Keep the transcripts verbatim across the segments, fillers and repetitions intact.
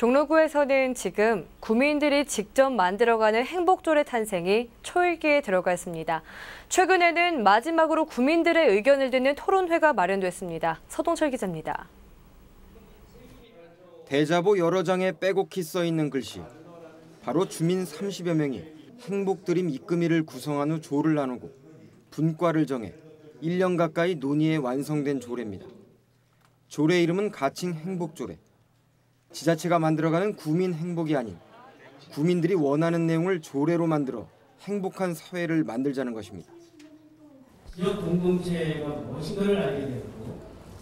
종로구에서는 지금 구민들이 직접 만들어가는 행복조례 탄생이 초읽기에 들어가 있습니다. 최근에는 마지막으로 구민들의 의견을 듣는 토론회가 마련됐습니다. 서동철 기자입니다. 대자보 여러 장에 빼곡히 써있는 글씨. 바로 주민 삼십여 명이 행복드림 입금일을 구성한 후 조를 나누고 분과를 정해 일 년 가까이 논의해 완성된 조례입니다. 조례 이름은 가칭 행복조례. 지자체가 만들어가는 구민 행복이 아닌 구민들이 원하는 내용을 조례로 만들어 행복한 사회를 만들자는 것입니다. 지역 공동체가 무엇인가를 알게 되고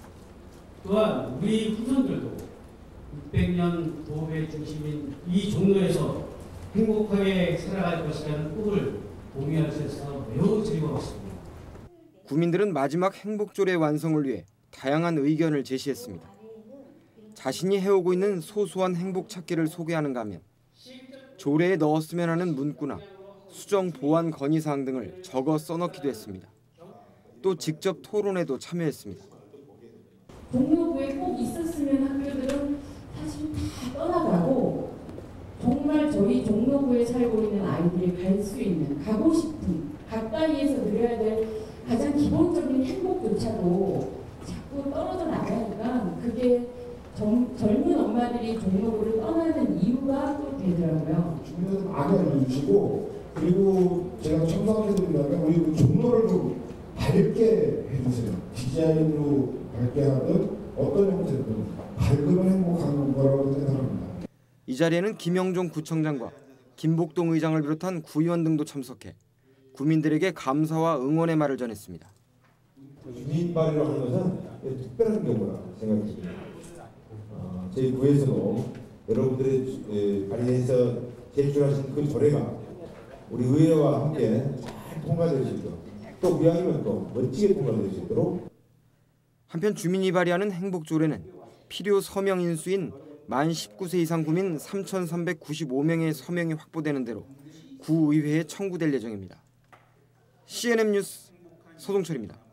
또한 우리 후손들도 육백 년 도읍의 중심인 이 종로에서 행복하게 살아갈 것이라는 꿈을 공유할 수 있어서 매우 즐거웠습니다. 구민들은 마지막 행복조례 완성을 위해 다양한 의견을 제시했습니다. 자신이 해오고 있는 소소한 행복 찾기를 소개하는가 하면 조례에 넣었으면 하는 문구나 수정 보완 건의사항 등을 적어 써넣기도 했습니다. 또 직접 토론에도 참여했습니다. 종로구에 꼭 있었으면 학교들은 사실 다 떠나가고 정말 저희 종로구에 살고 있는 아이들이 갈 수 있는, 가고 싶은, 가까이에서 누려야 될 가장 기본적인 행복조차도 자꾸 떨어져 나가니까 그게 점, 젊은 엄마들이 종로구를 떠나는 이유가 또 되더라고요. 주민들 많이 알려주시고, 그리고 제가 청소하게드린다면 우리 종로를 좀 밝게 해주세요. 디자인으로 밝게 하든 어떤 형태든 밝으면 행복한 거라고 생각합니다. 이 자리에는 김영종 구청장과 김복동 의장을 비롯한 구의원 등도 참석해 구민들에게 감사와 응원의 말을 전했습니다. 주민 발의를 하는 것은 특별한 경우라 생각합니다. 어, 저희 구에서도 여러분들이 발의해서 제출하신 그 조례가 우리 의회와 함께 잘 통과될 수 있도록 또 이왕이면 또 멋지게 통과될 수 있도록. 한편 주민이 발의하는 행복조례는 필요 서명 인수인 만 십구 세 이상 구민 삼천삼백구십오 명의 서명이 확보되는 대로 구의회에 청구될 예정입니다. 씨엔엔 뉴스 서동철입니다.